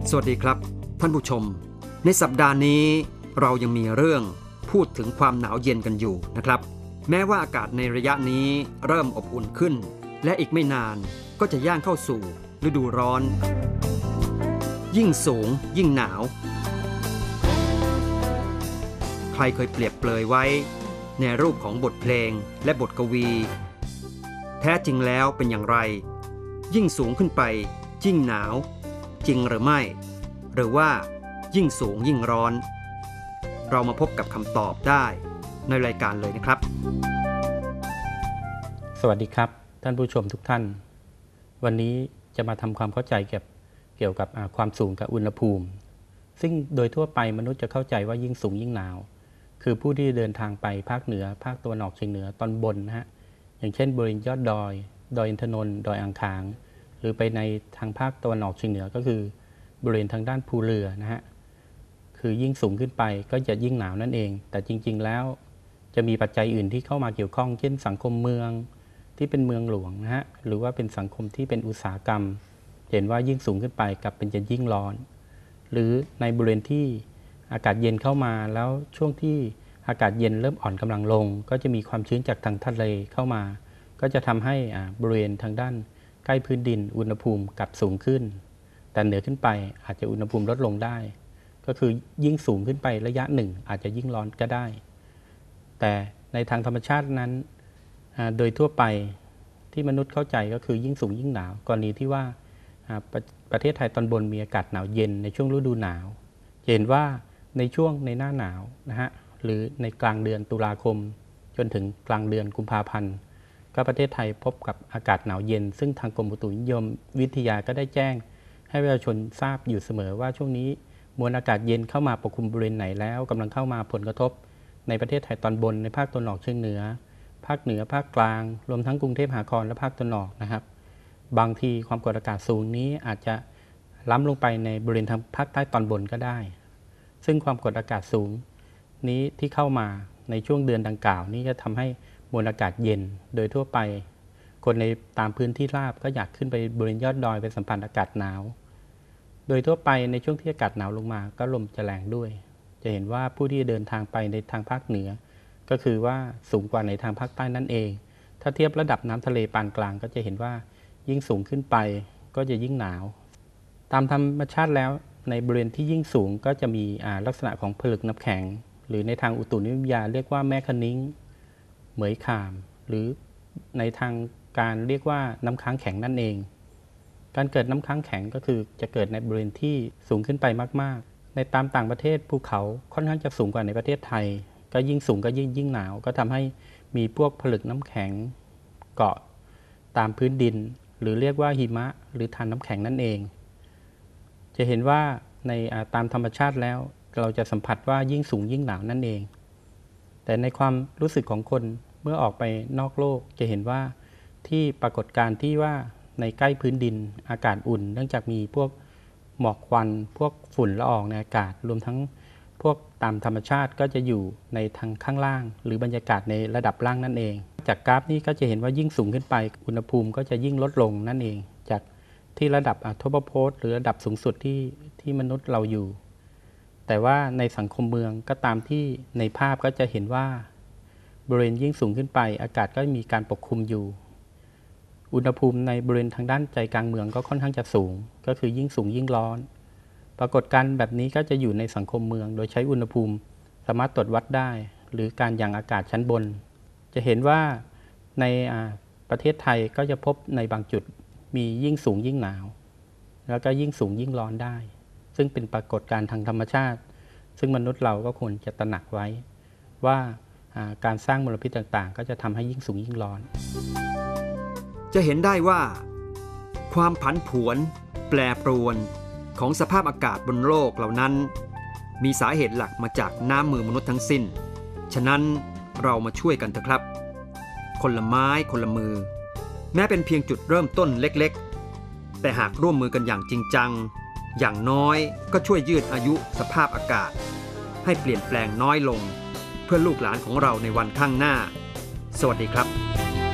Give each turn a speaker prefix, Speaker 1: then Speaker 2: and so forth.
Speaker 1: สวัสดีครับท่านผู้ชมในสัปดาห์นี้เรายังมีเรื่องพูดถึงความหนาวเย็นกันอยู่นะครับแม้ว่าอากาศในระยะนี้เริ่มอบอุ่นขึ้นและอีกไม่นานก็จะย่างเข้าสู่ฤดูร้อนยิ่งสูงยิ่งหนาวใครเคยเปรียบเปรยไว้ในรูปของบทเพลงและบทกวีแท้จริงแล้วเป็นอย่างไรยิ่งสูงขึ้นไปยิ่งหนาวจริงหรือไม่หรือว่ายิ่งสูงยิ่งร้อนเรามาพบกับคำตอบได้ในรายการเลยนะครับ
Speaker 2: สวัสดีครับท่านผู้ชมทุกท่านวันนี้จะมาทำความเข้าใจเกี่ยวกับความสูงกับอุณหภูมิซึ่งโดยทั่วไปมนุษย์จะเข้าใจว่ายิ่งสูงยิ่งหนาวคือผู้ที่เดินทางไปภาคเหนือภาคตะวันออกเฉียงเหนือตอนบนนะฮะอย่างเช่นบริเวณยอดดอยอินทนนท์ดอยอ่างขางหรือไปในทางภาคตะวันออกเฉียงเหนือก็คือบริเวณทางด้านภูเรือนะฮะคือยิ่งสูงขึ้นไปก็จะยิ่งหนาวนั่นเองแต่จริงๆแล้วจะมีปัจจัยอื่นที่เข้ามาเกี่ยวข้องเช่นสังคมเมืองที่เป็นเมืองหลวงนะฮะหรือว่าเป็นสังคมที่เป็นอุตสาหกรรมเห็นว่ายิ่งสูงขึ้นไปกลับเป็นจะยิ่งร้อนหรือในบริเวณที่อากาศเย็นเข้ามาแล้วช่วงที่อากาศเย็นเริ่มอ่อนกำลังลงก็จะมีความชื้นจากทางทะเลเข้ามาก็จะทำให้บริเวณทางด้านใกล้พื้นดินอุณหภูมิกลับสูงขึ้นแต่เหนือขึ้นไปอาจจะอุณหภูมิลดลงได้ก็คือยิ่งสูงขึ้นไประยะหนึ่งอาจจะยิ่งร้อนก็ได้แต่ในทางธรรมชาตินั้นโดยทั่วไปที่มนุษย์เข้าใจก็คือยิ่งสูงยิ่งหนาวกรณีที่ว่าประเทศไทยตอนบนมีอากาศหนาวเย็นในช่วงฤดูหนาวเห็นว่าในช่วงในหน้าหนาวนะฮะหรือในกลางเดือนตุลาคมจนถึงกลางเดือนกุมภาพันธ์ก็ประเทศไทยพบกับอากาศหนาวเย็นซึ่งทางกรมอุตุนิยมวิทยาก็ได้แจ้งให้ประชาชนทราบอยู่เสมอว่าช่วงนี้มวลอากาศเย็นเข้ามาปกคลุมบริเวณไหนแล้วกำลังเข้ามาผลกระทบในประเทศไทยตอนบนในภาคตะวันออกเฉียงเหนือภาคเหนือภาคกลางรวมทั้งกรุงเทพมหานครและภาคตะวันออกนะครับบางทีความกดอากาศสูงนี้อาจจะล้ำลงไปในบริเวณทางภาคใต้ตอนบนก็ได้ซึ่งความกดอากาศสูงนี้ที่เข้ามาในช่วงเดือนดังกล่าวนี้จะทำให้มวลอากาศเย็นโดยทั่วไปคนในตามพื้นที่ราบก็อยากขึ้นไปบริเวณยอดดอยไปสัมผัสอากาศหนาวโดยทั่วไปในช่วงที่อากาศหนาวลงมาก็ลมจะแรงด้วยจะเห็นว่าผู้ที่เดินทางไปในทางภาคเหนือก็คือว่าสูงกว่าในทางภาคใต้นั่นเองถ้าเทียบระดับน้ำทะเลปานกลางก็จะเห็นว่ายิ่งสูงขึ้นไปก็จะยิ่งหนาวตามธรรมชาติแล้วในบริเวณที่ยิ่งสูงก็จะมีลักษณะของผลึกน้ำแข็งหรือในทางอุตุนิยมวิทยาเรียกว่าแม่คะนิ้งเหมยข่ามหรือในทางการเรียกว่าน้ำค้างแข็งนั่นเองการเกิดน้ำค้างแข็งก็คือจะเกิดในบริเวณที่สูงขึ้นไปมากๆในตามต่างประเทศภูเขาค่อนข้างจะสูงกว่าในประเทศไทยก็ยิ่งสูงก็ยิ่งหนาวก็ทำให้มีพวกผลึกน้ำแข็งเกาะตามพื้นดินหรือเรียกว่าหิมะหรือทานน้ำแข็งนั่นเองจะเห็นว่าในตามธรรมชาติแล้วเราจะสัมผัสว่ายิ่งสูงยิ่งหนาวนั่นเองแต่ในความรู้สึกของคนเมื่อออกไปนอกโลกจะเห็นว่าที่ปรากฏการณ์ที่ว่าในใกล้พื้นดินอากาศอุ่นเนื่องจากมีพวกหมอกควันพวกฝุ่นละอองในอากาศรวมทั้งพวกตามธรรมชาติก็จะอยู่ในทางข้างล่างหรือบรรยากาศในระดับล่างนั่นเองจากกราฟนี้ก็จะเห็นว่ายิ่งสูงขึ้นไปอุณหภูมิก็จะยิ่งลดลงนั่นเองจากที่ระดับทปโพสหรือระดับสูงสุดที่มนุษย์เราอยู่แต่ว่าในสังคมเมืองก็ตามที่ในภาพก็จะเห็นว่าบริเวณยิ่งสูงขึ้นไปอากาศก็มีการปกคลุมอยู่อุณหภูมิในบริเวณทางด้านใจกลางเมืองก็ค่อนข้างจะสูงก็คือยิ่งสูงยิ่งร้อนปรากฏการณ์แบบนี้ก็จะอยู่ในสังคมเมืองโดยใช้อุณหภูมิสามารถตรวจวัดได้หรือการยังอากาศชั้นบนจะเห็นว่าในประเทศไทยก็จะพบในบางจุดมียิ่งสูงยิ่งหนาวแล้วก็ยิ่งสูงยิ่งร้อนได้ซึ่งเป็นปรากฏการณ์ทางธรรมชาติซึ่งมนุษย์เราก็ควรจะตระหนักไว้ว่าการสร้างมลพิษต่างๆก็จะทำให้ยิ่งสูงยิ่งร้อน
Speaker 1: จะเห็นได้ว่าความผันผวนแปรปรวนของสภาพอากาศบนโลกเหล่านั้นมีสาเหตุหลักมาจากน้ำมือมนุษย์ทั้งสิ้นฉะนั้นเรามาช่วยกันเถอะครับคนละไม้คนละมือแม้เป็นเพียงจุดเริ่มต้นเล็กๆแต่หากร่วมมือกันอย่างจริงจังอย่างน้อยก็ช่วยยืดอายุสภาพอากาศให้เปลี่ยนแปลงน้อยลงเพื่อลูกหลานของเราในวันข้างหน้าสวัสดีครับ